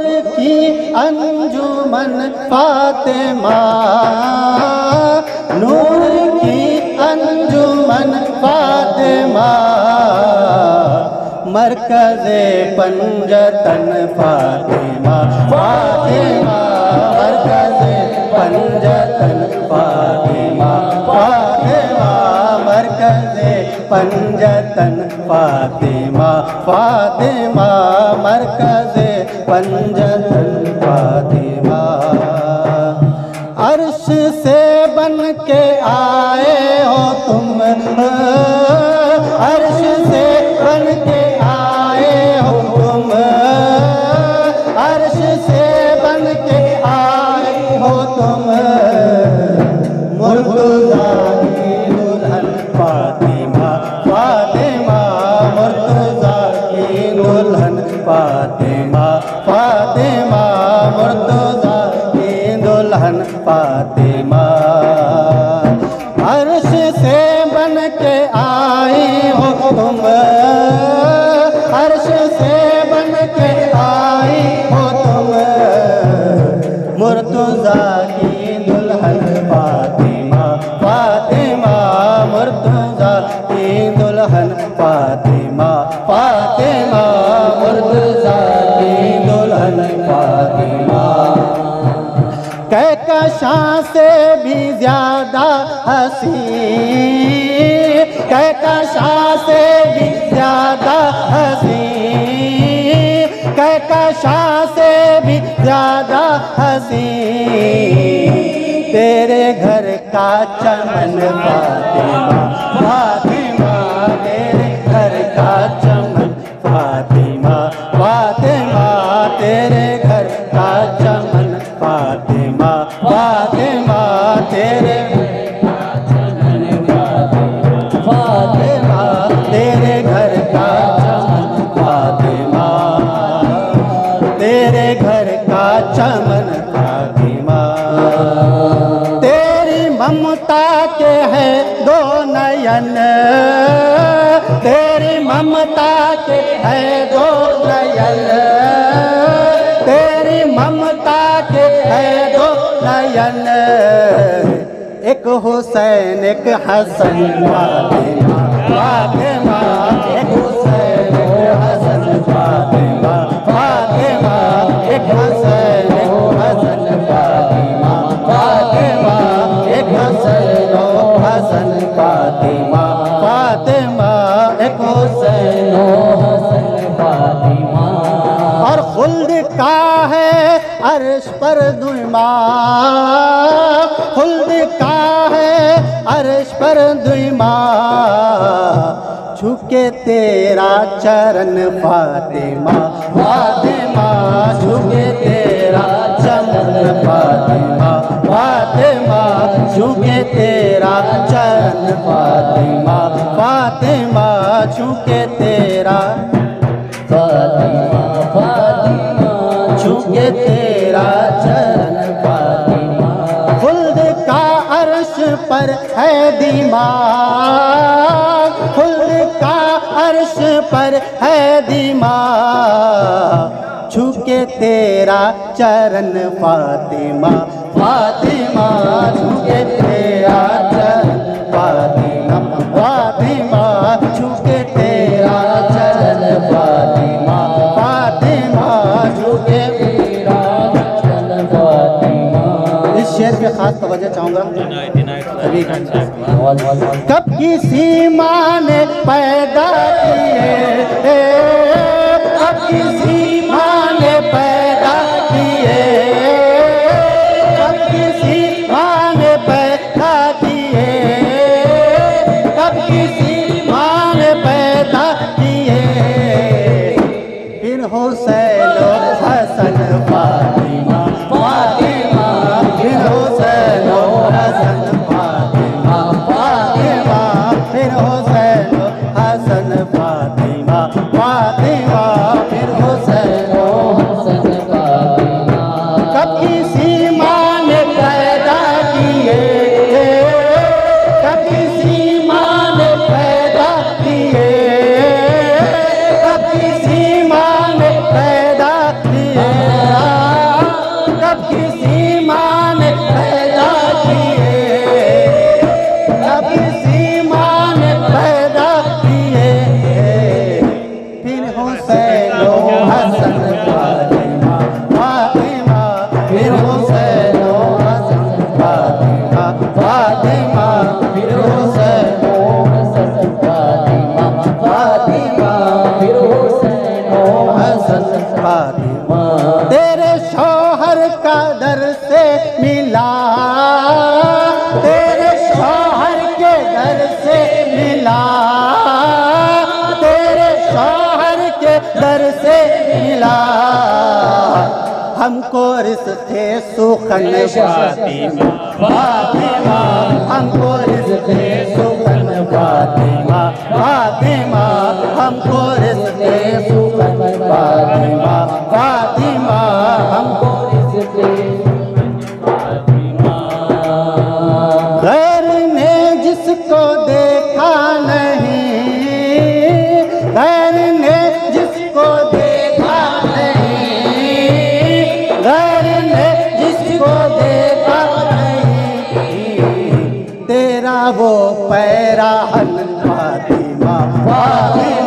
नूर की अंजुमन फातिमा, नूर की अंजुमन फातिमा, मरकज़े पंजतन फातिमा, फातिमा मरकज़े पंजतन फातिमा, फातिमा मरकज़े पंजतन फातिमा, फातिमा मरकज़े पंजतन फातिमा। अर्श से बन के आए हो तुम, अर्श से बन के आए हो तुम, अर्श से बन के आए हो तुम, मुर्तज़ा की दुल्हन फातिमा, फातिमा मुर्तज़ा की दुल्हन फातिमा, फातिमा मुर्तज़ा की दुल्हन फातिमा। अर्श से बन के आई हो तुम, अर्श से बन के आई हो तुम, मुर्तज़ा की दुल्हन फातिमा, फातिमा मुर्तज़ा की दुल्हन फातिमा, फातिमा मुर्तज़ा की दुल्हन फातिमा। कहकशां से भी ज्यादा हसी, कहकशां से भी ज्यादा हसी, कहकशां से भी ज्यादा हसी, तेरे घर का चमन फातिमा, फातिमा तेरे घर का चमन फातिमा, फातिमा तेरे घर का चमन फातिमा, फातिमा तेरे फातिमा तेरे घर का चमन फातिमा, तेरे घर का चमन फातिमा। तेरी ममता के हैं दो नयन, तेरी ममता के हैं दो नयन, तेरी ममता के हैं दो नयन, एक हुसैन एक हसन फातिमा, फातिमा एक हुसैन एक हसन फातिमा, फातिमा एक हुसैन एक हसन फातिमा, फातिमा एक हुसैन हसन फातिमा, फातिमा एक हुसैन हसन फातिमा। और खुल्द का है अर्श पर दुइमा, खुल्द का है अर्श पर दुइमा, झुके तेरा चरण फातिमा, फातिमा झुके तेरा चरण फातिमा, फातिमा झुके तेरा चरण फातिमा, फातिमा झुके तेरा फातिमा, फातिमा झुके तेरा चरण फातिमा। खुल्द का अर्श पर है दिमाग, खुल्द का अर्श पर है दिमाग, झुके तेरा चरण फातिमा, फातिमा झुके तेरा चरण फातिमा, फातिमा झुके तेरा चरण फातिमा, फातिमा झुके तेरा चरण फातिमा। इस शेर पे खास तवज्जो चाहूँगा। कब किसी माँ ने पैदा किए, कब किसी माँ ने पैदा किए, कब किसी माँ ने पैदा किए, कब किसी माँ ने पैदा किए, फिर हुसैन हसन फातिमा, फातिमा फिर हुसैन हसन फातिमा, फातिमा फिर हुसैन हसन फातिमा, फातिमा फिर हुसैन हसन फातिमा। कब किसी माँ ने पैदा किए, कब किसी माँ ने पैदा किए, कब किसी माँ ने पैदा किए, फातिमा। तेरे शौहर का दर से मिला, तेरे शौहर के दर से मिला, तेरे शौहर के दर से मिला। हमको रिश्ते सुखन फातिमा, फातिमा, हमको रिश्ते सुखन फातिमा, फातिमा, हमको रिश्ते सुखन फातिमा, फातिमा, हमको रिश्ते फातिमा। गैर ने जिसको देखा नहीं, गैर ने जिसको देखा नहीं, गैर ने जिसको देखा नहीं, तेरा वो पैराहन फातिमा, फातिमा।